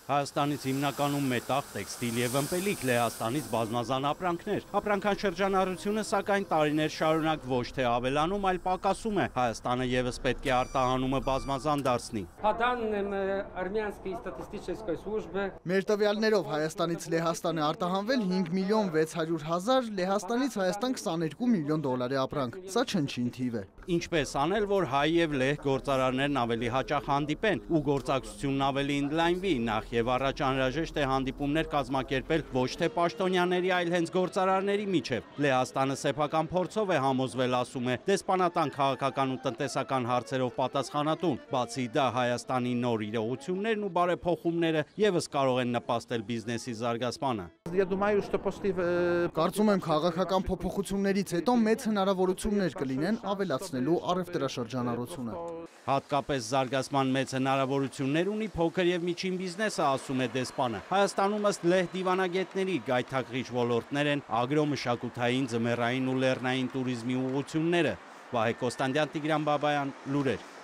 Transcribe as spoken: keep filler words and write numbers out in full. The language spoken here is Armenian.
Հայաստանից հիմնականում մետաղ, տեքստիլ և ըմպելիք, Լեհաստանից բազմազան ապրանքներ։ Ապրանքան շրջանառությունը սակայն տարիներ շարունակ ոչ թե ավելանում, այլ պակասում է։ Հայաստանը ևս պետք է արտահանումը բազմազան դարձնի։ Մեր տվյալներով Հայաստանից Լեհաստան է արտահանվել հինգ միլիոն վեց հարյուր հազար, Լեհաստանից Հայաստան քսաներկու միլիոն դոլարի ապրանք։ Սա չնչին թիվ է։ Ինչպես անել, որ հայ և լեհ գործարարներն ավելի հաճախ հանդիպեն ու գործակցությունն ավելի ընդլայնվի, նախ եւ առաջ անհրաժեշտ է հանդիպումներ կազմակերպել ոչ թե պաշտոնյաների, այլ հենց գործարարների միջև։ Լեհաստանը սեփական փորձով է համոզվել, ասում է, դեսպանատան քաղաքական ու տնտեսական հարցերով պատասխանատուն։ Բացի դա, Հայաստանի նոր իրողություններն ու բարեփոխումները ևս կարող են նպաստել բիզնեսի զարգացմանը։ Կարծում եմ, քաղաքական փոփոխություններից հետո մեծ հնարավորություններ կլինեն ավելացնելու առևտրաշրջանառությունը։ Հատկապես զարգացման մեծ հնարավորություններ ունի փոքր և միջին բիզնեսը, ասում է դեսպանը։ Հայաստանում ըստ լեհ դիվանագետների գայթակղիչ ոլորտներ են ագրոմշակութային, ձմեռային ու լեռնային տուրիզմի ուղղությունները։ Վահե Կոստանդյան, Տիգրան Բաբայան, լուրեր։